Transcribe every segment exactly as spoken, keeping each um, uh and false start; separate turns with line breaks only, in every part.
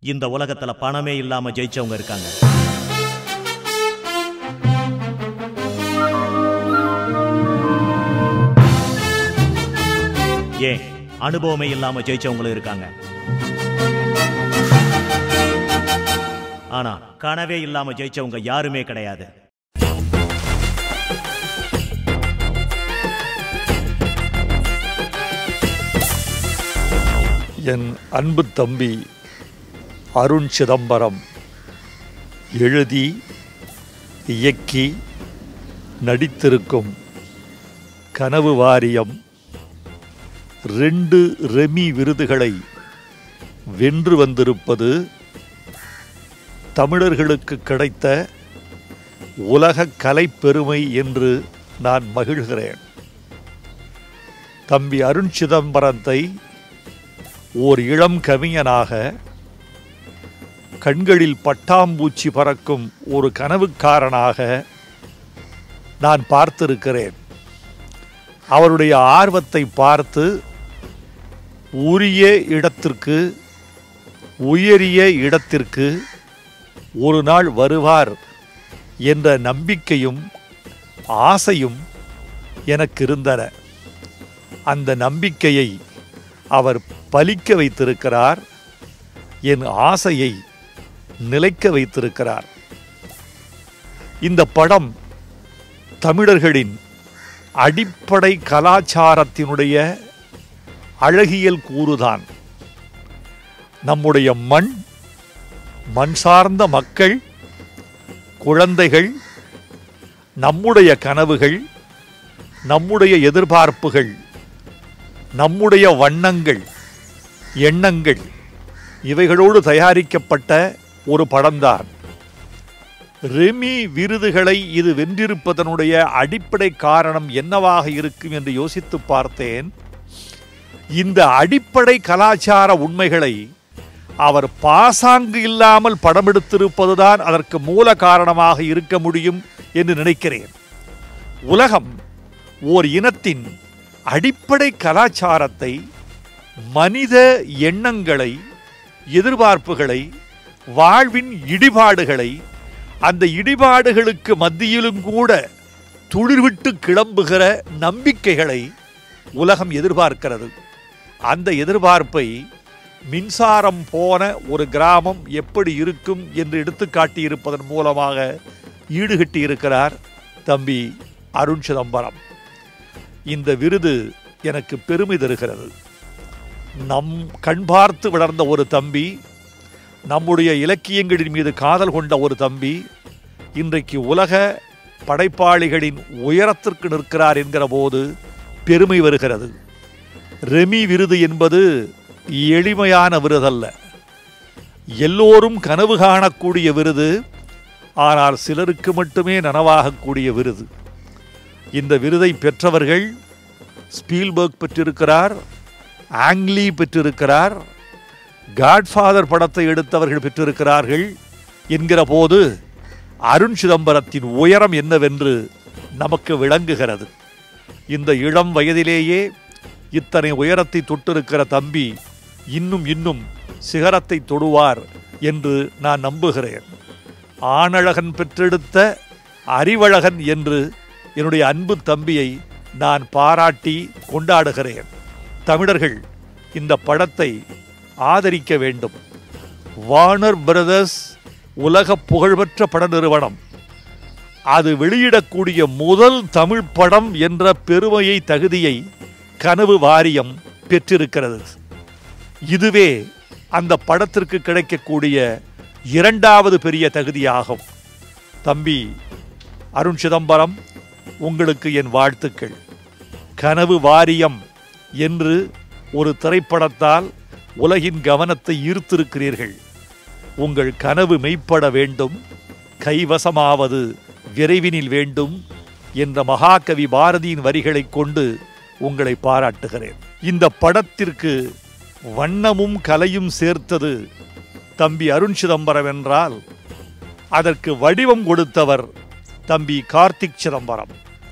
இந்த உலகத்துல பணமே இல்லாம ஜெயிச்சவங்க இருக்காங்க. ஏன் அனுபவமே இல்லாம ஜெயிச்சவங்களும் இருக்காங்க. ஆனா கனவே இல்லாம ஜெயிச்சவங்க யாருமே கிடையாது.
என் அன்பு தம்பி அருண் சிதம்பரம் எழுதி இயக்கி நடித்திருக்கும் கனவு வாரியம் ரெண்டு ரெமி விருதுகளை வென்று வந்திருப்பது தமிழர்களுக்கு கிடைத்த உலக கலைப்பெருமை என்று நான் மகிழ்கிறேன். தம்பி அருண் சிதம்பரத்தை ஓர் இளம் கவிஞனாக கண்களில் பட்டாம்பூச்சி பறக்கும் ஒரு கனவுக்காரனாக நான் பார்த்திருக்கிறேன். அவருடைய ஆர்வத்தை பார்த்து உரிய இடத்திற்கு உயரிய இடத்திற்கு ஒரு நாள் வருவார் என்ற நம்பிக்கையும் ஆசையும் எனக்கு இருந்தன. அந்த நம்பிக்கையை அவர் பலிக்க வைத்திருக்கிறார். என் ஆசையை நிலைக்க வைத்திருக்கிறார். இந்த படம் தமிழர்களின் அடிப்படை கலாச்சாரத்தினுடைய அழகியல் கூறுதான். நம்முடைய மண், மண் சார்ந்த மக்கள், குழந்தைகள், நம்முடைய கனவுகள், நம்முடைய எதிர்பார்ப்புகள், நம்முடைய வண்ணங்கள், எண்ணங்கள், இவைகளோடு தயாரிக்கப்பட்ட ஒரு படம்தான். ரெமி விருதுகளை இது வென்றிருப்பதனுடைய அடிப்படை காரணம் என்னவாக இருக்கும் என்று யோசித்து பார்த்தேன். இந்த அடிப்படை கலாச்சார உண்மைகளை அவர் பாசாங்கு இல்லாமல் படம் எடுத்திருப்பதுதான் அதற்கு மூல காரணமாக இருக்க முடியும் என்று நினைக்கிறேன். உலகம் ஓர் இனத்தின் அடிப்படை கலாச்சாரத்தை, மனித எண்ணங்களை, எதிர்பார்ப்புகளை, வாழ்வின் இடிபாடுகளை, அந்த இடிபாடுகளுக்கு மத்தியிலும் கூட துளிர்விட்டு கிளம்புகிற நம்பிக்கைகளை உலகம் எதிர்பார்க்கிறது. அந்த எதிர்பார்ப்பை மின்சாரம் போன ஒரு கிராமம் எப்படி இருக்கும் என்று எடுத்துக்காட்டியிருப்பதன் மூலமாக ஈடுகட்டியிருக்கிறார் தம்பி அருண் சிதம்பரம். இந்த விருது எனக்கு பெருமை தருகிறது. நம் கண் பார்த்து வளர்ந்த ஒரு தம்பி, நம்முடைய இலக்கியங்களின் மீது காதல் கொண்ட ஒரு தம்பி இன்றைக்கு உலக படைப்பாளிகளின் உயரத்திற்கு நிற்கிறார் என்கிற போது பெருமை வருகிறது. ரெமி விருது என்பது எளிமையான விருதல்ல. எல்லோரும் கனவு காணக்கூடிய விருது, ஆனால் சிலருக்கு மட்டுமே நனவாகக்கூடிய விருது. இந்த விருதை பெற்றவர்கள் ஸ்பீல்பர்க் பெற்றிருக்கிறார், ஆங்லி பெற்றிருக்கிறார், காட்ஃபாதர் படத்தை எடுத்தவர்கள் பெற்றிருக்கிறார்கள் என்கிற போது அருண் சிதம்பரத்தின் உயரம் என்னவென்று நமக்கு விளங்குகிறது. இந்த இளம் வயதிலேயே இத்தனை உயரத்தை தொட்டிருக்கிற தம்பி இன்னும் இன்னும் சிகரத்தை தொடுவார் என்று நான் நம்புகிறேன். ஆணழகன் பெற்றெடுத்த அறிவழகன் என்று என்னுடைய அன்பு தம்பியை நான் பாராட்டி கொண்டாடுகிறேன். தமிழர்கள் இந்த படத்தை ஆதரிக்க வேண்டும். வார்னர் பிரதர்ஸ் உலக புகழ்பெற்ற பட நிறுவனம். அது வெளியிடக்கூடிய முதல் தமிழ் படம் என்ற பெருமையை, தகுதியை கனவு வாரியம் பெற்றிருக்கிறது. இதுவே அந்த படத்திற்கு கிடைக்கக்கூடிய இரண்டாவது பெரிய தகுதியாகும். தம்பி அருண் சிதம்பரம், உங்களுக்கு என் வாழ்த்துக்கள். கனவு வாரியம் என்று ஒரு திரைப்படத்தால் உலகின் கவனத்தை ஈர்த்திருக்கிறீர்கள். உங்கள் கனவு மெய்ப்பட வேண்டும், கைவசமாவது விரைவினில் வேண்டும் என்ற மகாகவி பாரதியின் வரிகளை கொண்டு உங்களை பாராட்டுகிறேன். இந்த படத்திற்கு வண்ணமும் கலையும் சேர்த்தது தம்பி அருண் சிதம்பரம் என்றால் அதற்கு வடிவம் கொடுத்தவர் தம்பி கார்த்திக் சிதம்பரம்.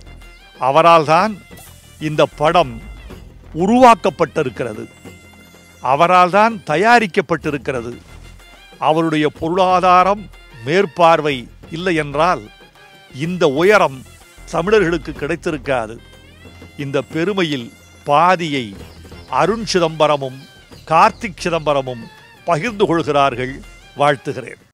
அவரால் தான் இந்த படம் உருவாக்கப்பட்டிருக்கிறது. அவரால் தான் தயாரிக்கப்பட்டிருக்கிறது. அவருடைய பொருளாதாரம் மேற்பார்வை இல்லை என்றால் இந்த உயரம் தமிழர்களுக்கு கிடைத்திருக்காது. இந்த பெருமையில் பாதியை அருண் சிதம்பரமும் கார்த்திக் சிதம்பரமும் பகிர்ந்து கொள்கிறார்கள். வாழ்த்துகிறேன்.